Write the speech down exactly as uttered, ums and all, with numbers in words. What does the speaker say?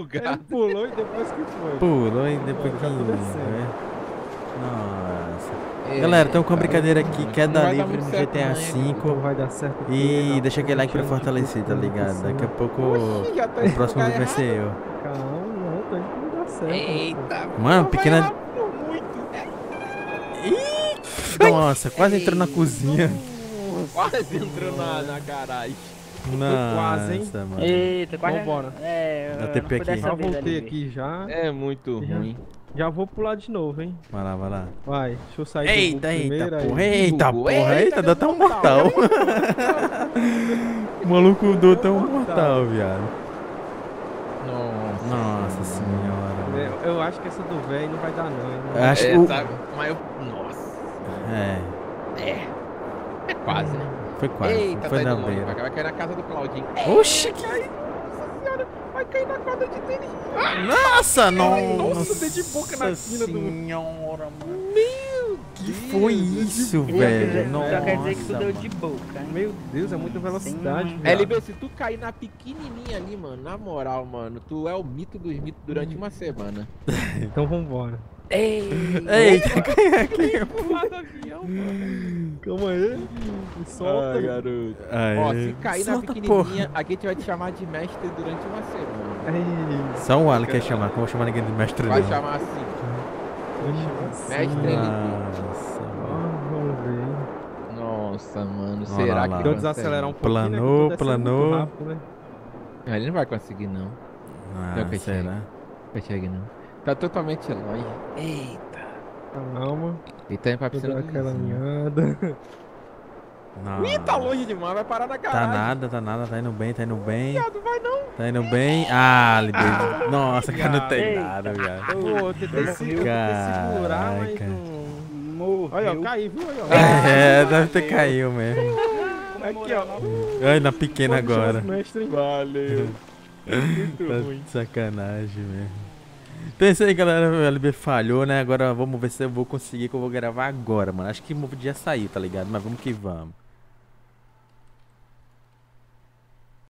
bugado. Ele pulou e depois que foi. Pulou e depois que... Tá tudo certo. né? Nossa. É, Galera, tem uma cara, brincadeira aqui, não queda vai dar livre muito no certo G T A não, hein, Então V. vai dar certo. o quê? E Não, deixa aquele like pra tinha de fortalecer, tá tudo ligado? assim. Daqui a pouco Oxi, já tá o próximo indo vai ser eu. Calma, não, tô indo que não dá certo. Eita, Mano, vai pequena- errar por muito. Nossa, quase entrou na cozinha. Quase entrou na, na garagem. quase, hein? Nossa, mano. Eita, quase. Vambora. É, Dá não T P foi aqui. dessa Já vez voltei ali, aqui já. É muito Já. ruim. Já vou pular de novo, hein? Vai lá, vai lá. Vai, deixa eu sair do Eita, bug eita, primeiro, aí. porra, eita, Bugou. porra, eita, deu até um mortal. O maluco deu até um mortal, viado. Nossa. Nossa senhora. Eu, eu acho que essa do velho não vai dar não, hein? Eu acho que É, o... tá, mas eu... Nossa. É, É. É quase, né? foi quase, Eita, foi tá na indo longe, beira. vai cair na casa do Claudinho. Oxi, que... Nossa senhora, vai cair na quadra de tênis. Nossa, nossa. Nossa, dei de boca na quina do- senhora, mano. Meu Que foi isso, Só velho? quer dizer- Só quer dizer que tu Nossa, deu mano. de boca, hein? Meu Deus, é muita velocidade, Sim. velho. L B, se tu cair na pequenininha ali, mano, na moral, mano, tu é o mito dos mitos durante uma semana. Então vambora. Ei! Eita, caiu aqui. Pular do avião, mano. Calma aí. Me solta. Ai, garoto. Aê. Ó, se cair na Solta, pequenininha, a gente vai te chamar de mestre durante uma semana. Ei, Só o Alan quer chamar, que eu não vou chamar ninguém de mestre Vai não. chamar assim. poxa, Mestre L B. Nossa, Ah, mano. vamos ver. Nossa, mano, Olha será lá, que lá. Deixa eu consegue? desacelerar um pouquinho, Planou, né, que eu tô descendo planou. muito rápido, né? Ah, ele não vai conseguir, não. Ah, Não, que será? Não consegue, não. Tá totalmente longe. Eita. Calma. Ele tá indo pra Vou piscina dar do aquela vizinho. alinhada. Ih, tá Nossa. longe demais, vai parar na Tá garagem. nada, tá nada, tá indo bem, tá indo bem. Viado, vai não. Tá indo bem. Ah, Libeiro. Nossa, cara, não tem Eita. nada, viado. Pô, eu tentei, se- eu tentei segurar, mas Caraca. não... Morreu. Olha, eu caí, viu? Olha, ó. É, deve ter caído mesmo. Aqui, ó. Ai, na pequena Pode chamar agora. os mestres, hein? Valeu. Muito Tá ruim. de sacanagem mesmo. Então é isso aí, galera. O L B falhou, né? Agora vamos ver se eu vou conseguir, que eu vou gravar agora, mano. Acho que o vídeo já saiu, tá ligado? Mas vamos que vamos.